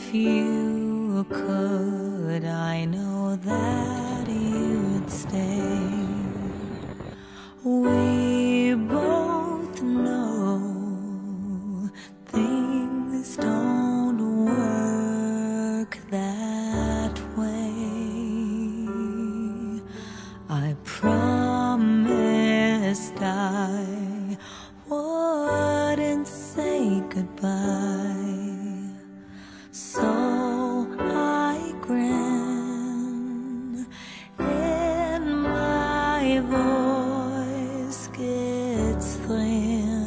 If you could, I know that you'd stay. We both know things don't work that way. I promised I wouldn't say goodbye, so I grin, and my voice gets thin.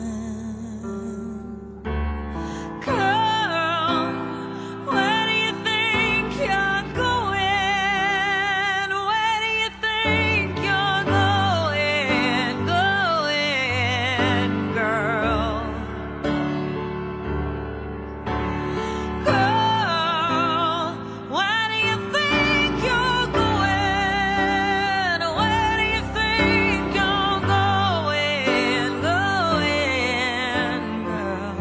Girl, where do you think you're going? Where do you think you're going, girl? Girl, where do you think you're going? Where do you think you're going, girl?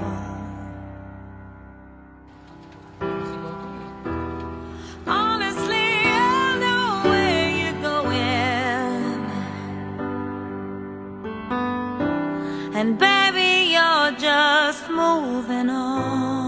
Honestly, I know where you're going, and baby, you're just moving on.